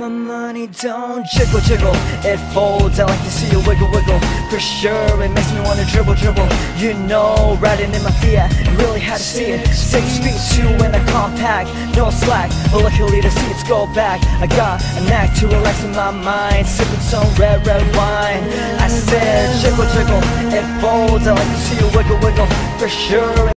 my money don't jiggle jiggle, it folds. I like to see you wiggle wiggle, for sure it makes me wanna dribble dribble. You know, riding in my Fiat, you really had to see it. 6 feet 2 in a compact, no slack, but luckily the seats go back. I got a knack to relaxing my mind, sipping some red wine. I said jiggle jiggle, it folds. I like to see you wiggle wiggle, for sure.